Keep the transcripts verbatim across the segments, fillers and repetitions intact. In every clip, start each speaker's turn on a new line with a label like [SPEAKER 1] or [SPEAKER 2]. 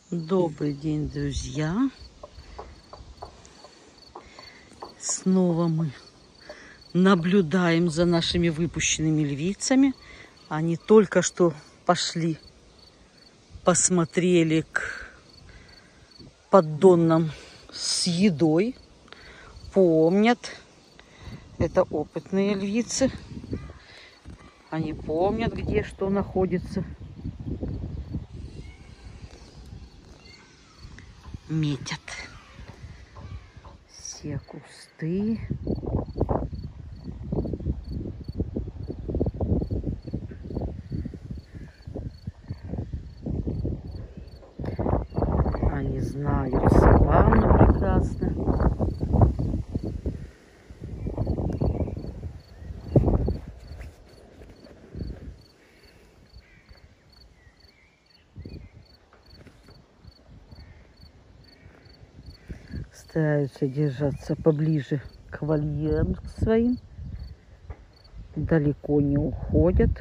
[SPEAKER 1] Добрый день, друзья! Снова мы наблюдаем за нашими выпущенными львицами. Они только что пошли, посмотрели к поддонам с едой. Помнят. Это опытные львицы. Они помнят, где что находится. Метят все кусты. Они знают саванну прекрасно. Стараются держаться поближе к вольерам своим. Далеко не уходят.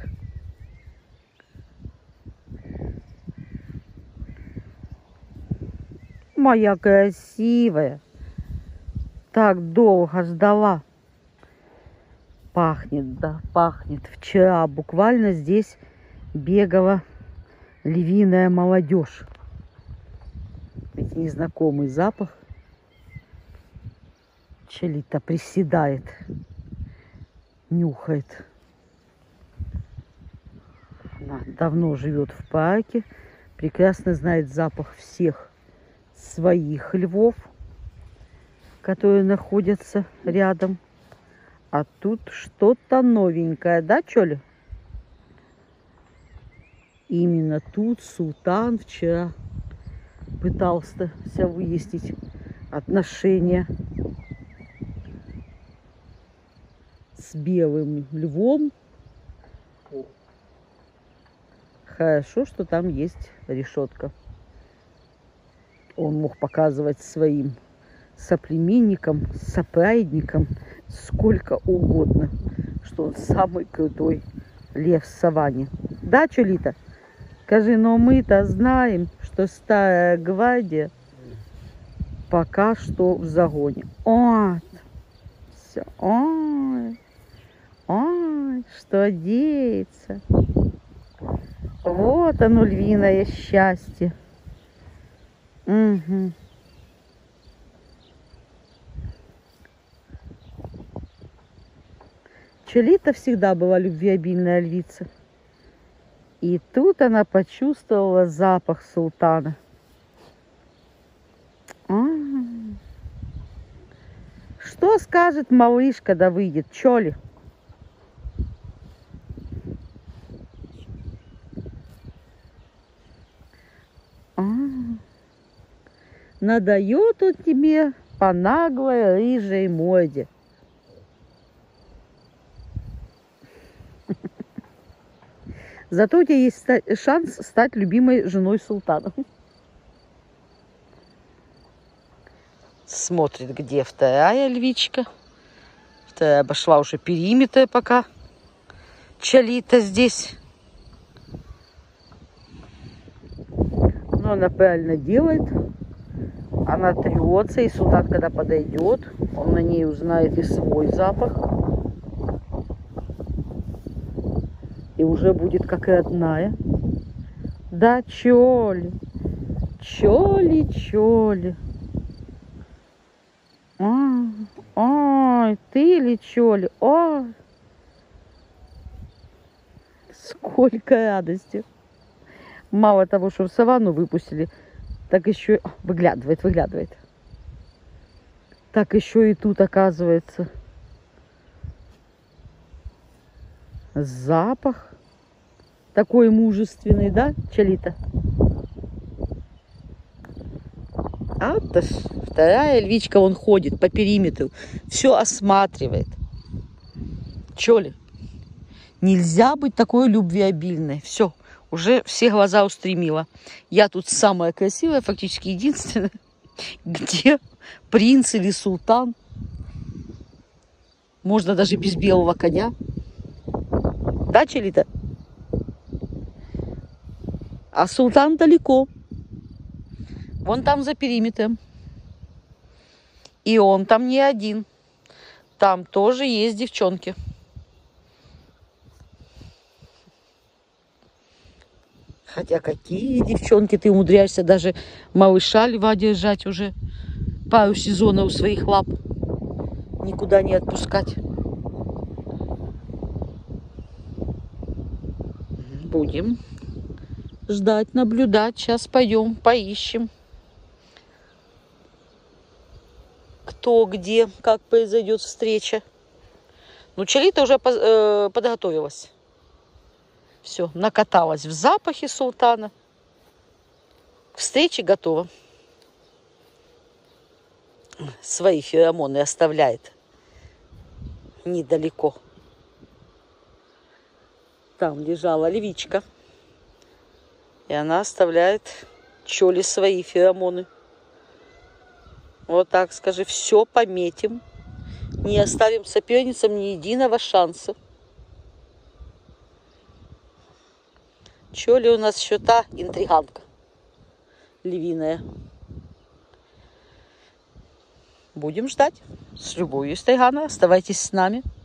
[SPEAKER 1] Моя красивая. Так долго ждала. Пахнет, да, пахнет. Вчера буквально здесь бегала львиная молодежь. Ведь незнакомый запах. Челита приседает, нюхает. Она давно живет в парке, прекрасно знает запах всех своих львов, которые находятся рядом. А тут что-то новенькое, да, Чоли? Именно тут Султан вчера пытался выяснить отношения с белым львом. Хорошо, что там есть решетка. Он мог показывать своим соплеменникам, сопрайдникам сколько угодно, что он самый крутой лев в саванне. Да, Чолита? Скажи, но мы-то знаем, что старая гвардия пока что в загоне. О, все, ой. Ой, что деется. Вот оно, львиное счастье. Угу. Чолита всегда была любвеобильная львица. И тут она почувствовала запах Султана. А-а-а. Что скажет малыш, когда выйдет, Чоли? Надает он тебе по наглой рыжей морде. Зато у тебя есть шанс стать любимой женой Султана. Смотрит, где вторая львичка. Вторая обошла уже периметр, пока Чолита здесь. Но она правильно делает. Она трется, и Султан, когда подойдет, он на ней узнает и свой запах. И уже будет как родная. Да, Чоли, Чоли, Чоли. Ой, ой, ты ли, Чоли? Ой, сколько радости. Мало того, что в саванну выпустили, так еще выглядывает, выглядывает. Так еще и тут, оказывается, запах такой мужественный, да, Чолита? А-то ж, вторая львичка, он ходит по периметру, все осматривает. Чоли, нельзя быть такой любвеобильной. Все. Уже все глаза устремила. Я тут самая красивая, фактически единственная. Где принц или султан? Можно даже без белого коня. Да, Чолита? А султан далеко. вон там за периметром. И он там не один. Там тоже есть девчонки. Хотя какие девчонки, ты умудряешься даже малыша льва держать уже пару сезонов у своих лап. Никуда не отпускать. Будем ждать, наблюдать. Сейчас пойдем, поищем. Кто, где, как произойдет встреча. Ну, Чолита уже э, подготовилась. Все, накаталась в запахе султана. К встрече готова. Свои феромоны оставляет недалеко. Там лежала львичка. И она оставляет Чоли свои феромоны. Вот так скажи, все пометим. Не оставим соперницам ни единого шанса. Чоли у нас еще та интриганка львиная. Будем ждать. С любовью, из Тайгана. Оставайтесь с нами.